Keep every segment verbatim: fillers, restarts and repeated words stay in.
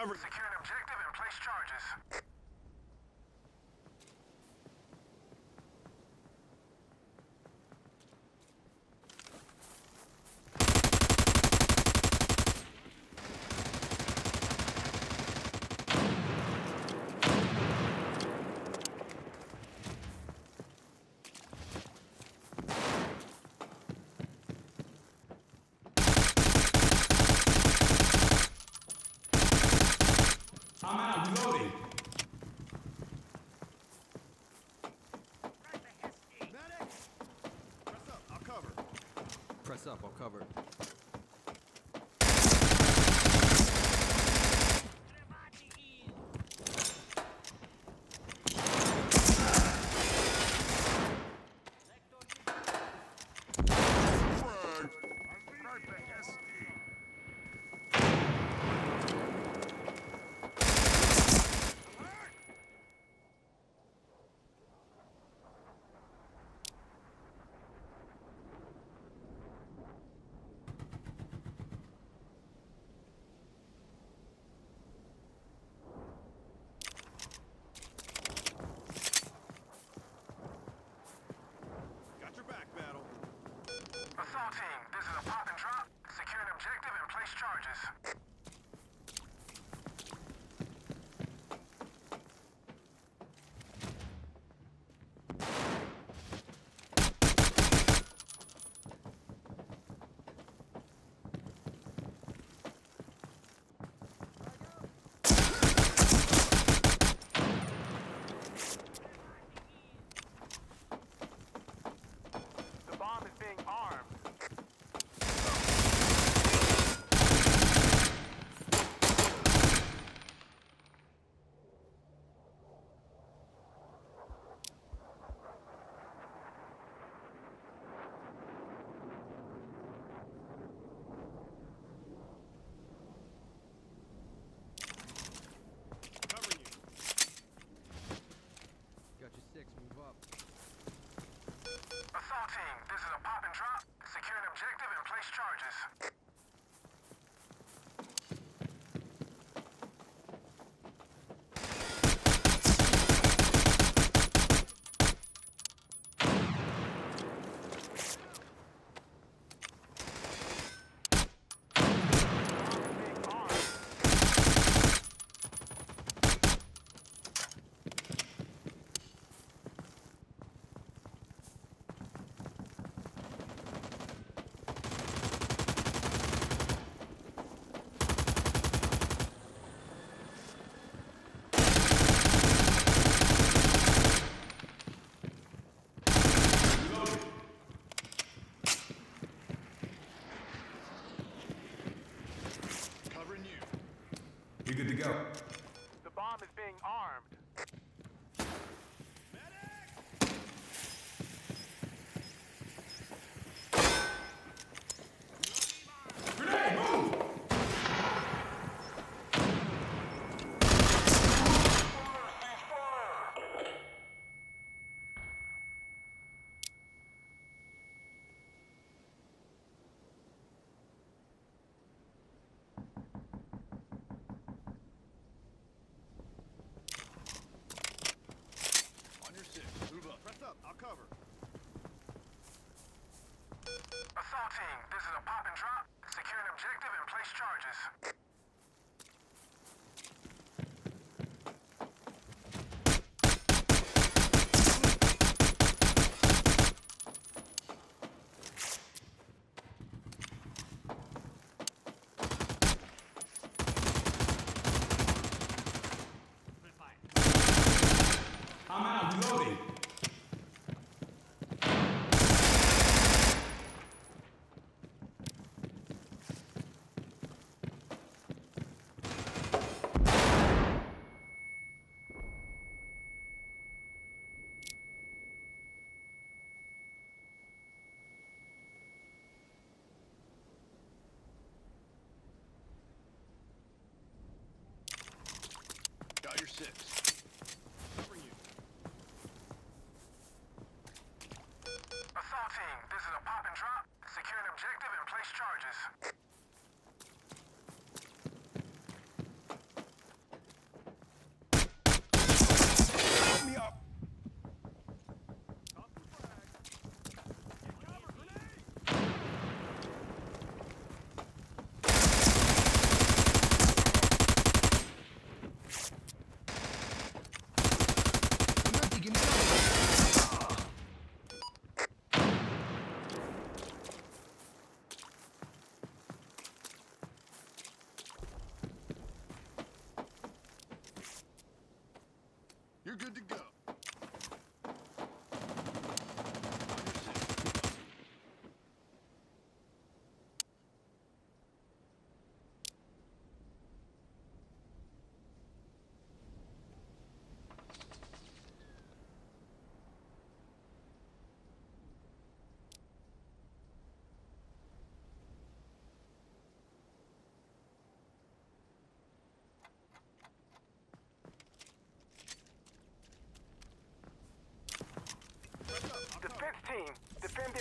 Cover. Secure an objective and place charges. I'm out, reloading. Medic! Press up, I'll cover. Press up, I'll cover. Got your back, Battle. Assault team, this is a pop and drop. Secure an objective and place charges. The bomb is being armed. Covering you. Got your six, move up. Assault team, this is a pop and drop. Secure an objective and place charges. Bomb is being armed. Covering you. You're good to go. The bomb is being armed. Grenade, move! On your six. Move up. Press up. I'll cover. Assault team, this is a pop and drop. Secure an objective and place charges. I'm out, reloading. Got your six. Covering you. Assault team, this is a pop and drop. Secure an objective and place charges.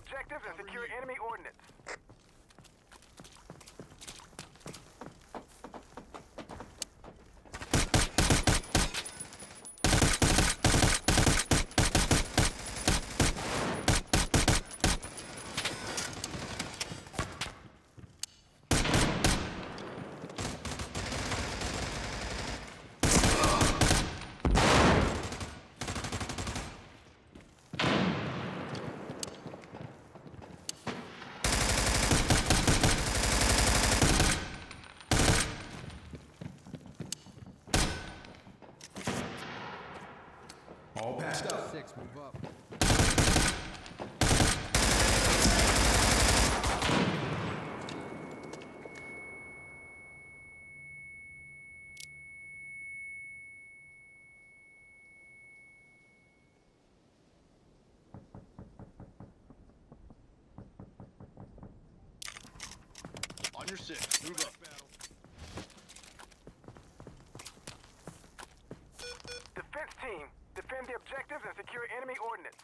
objectives and secure enemy ordnance. All patched up. Six, move up. On your six, move up. Defense team, defend the objectives and secure enemy ordnance.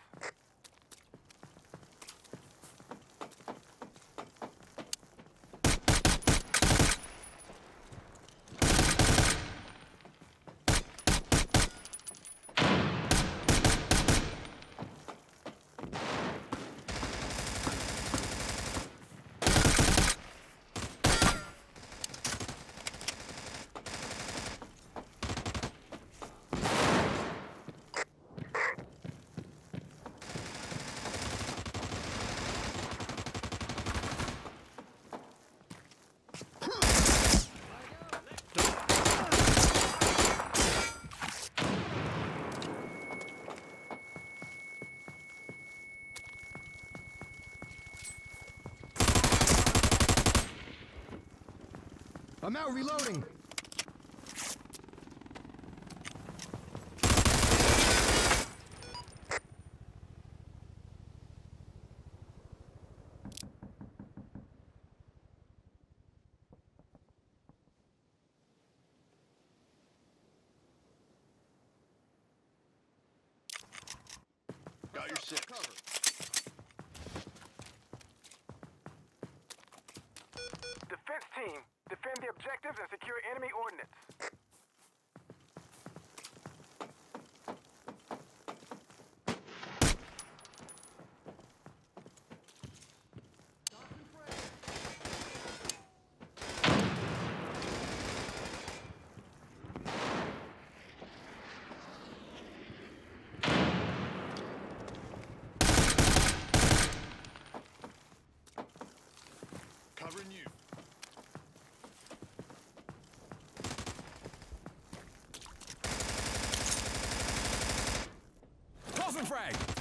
I'm out reloading. Got your six. Defense team, defend the objectives and secure enemy ordnance. Covering you. Tossing frag.